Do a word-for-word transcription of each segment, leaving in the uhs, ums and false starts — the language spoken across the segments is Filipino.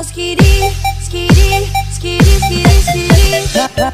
skitty, skitty, skitty, skitty, skitty.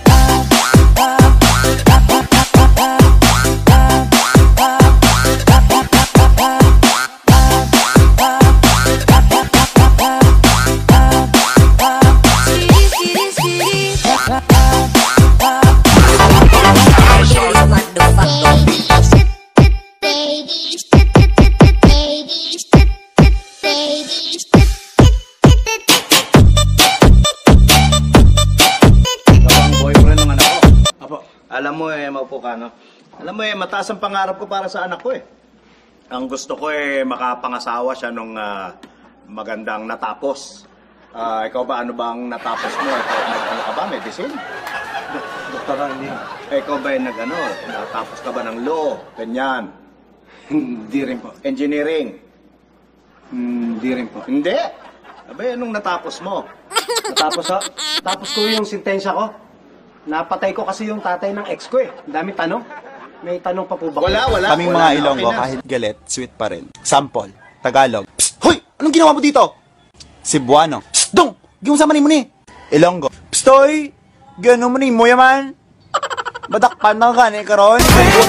Alam mo eh, maupo ka, no? Alam mo eh, mataas ang pangarap ko para sa anak ko eh. Ang gusto ko eh, makapangasawa siya nung uh, magandang natapos. Uh, ikaw ba, ano bang natapos mo? Ikaw, ano ka ba, medicine? Doktora, hindi. Eh, ikaw ba yung nag-ano, natapos ka ba ng law? Ganyan. Hindi rin po. Engineering? Hindi rin po. Hindi. Abay, anong natapos mo? Natapos ha? Tapos ko yung sentensya ko. Napatay ko kasi yung tatay ng ex ko eh. Ang dami tanong. May tanong pa po ba? Wala, wala. Kaming wala mga Ilonggo, okay kahit galit, sweet pa rin. Sample, Tagalog. Psst! Hoy! Anong ginawa mo dito? Cebuano. Psst! Dong! Gimusa man mo ni. Ilonggo. Psst! Hoy! Gano'n mo ni mo yaman. Badakpan na ka ni karon.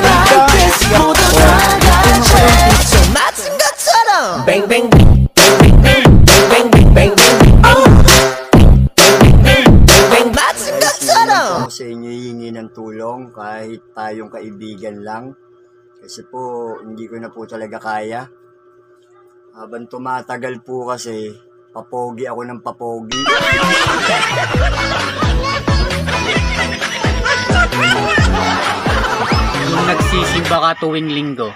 Bang bang bang bang bang bang bang Ako sa inyo hihingi ng tulong kahit tayong kaibigan lang. Kasi po, hindi ko na po talaga kaya. Habang tumatagal po kasi, papogi ako ng papogi. Kung nagsisimba ka tuwing linggo,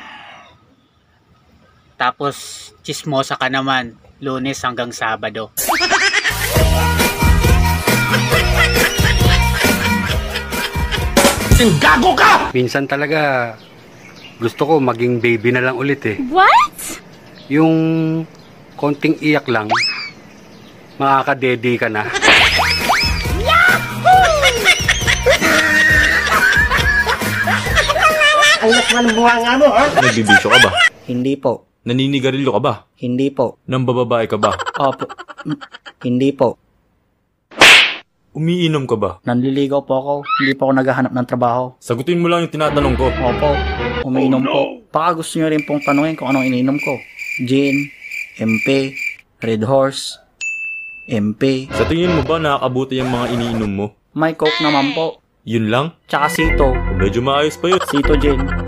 tapos chismosa ka naman, Lunes hanggang Sabado. Gago ka! Minsan talaga gusto ko maging baby na lang ulit eh. What? Yung konting iyak lang, makakadede ka na. Ang lakman ng bunga nga mo, ha? Nagbibisyo ka ba? Hindi po. Naninigarilyo ka ba? Hindi po. Nang bababae ka ba? Opo. Hindi po. Umiinom ka ba? Nanliligaw po ako. Hindi po ako naghahanap ng trabaho. Sagutin mo lang yung tinatanong ko. Opo. Umiinom po. Baka gusto nyo rin pong tanungin kung anong ininom ko. Gin, M P, Red Horse, M P. Sa tingin mo ba nakakabuti yung mga iniinom mo? May Coke naman po. Yun lang? Tsaka Sito. Medyo maayos pa yun. Sito Gin.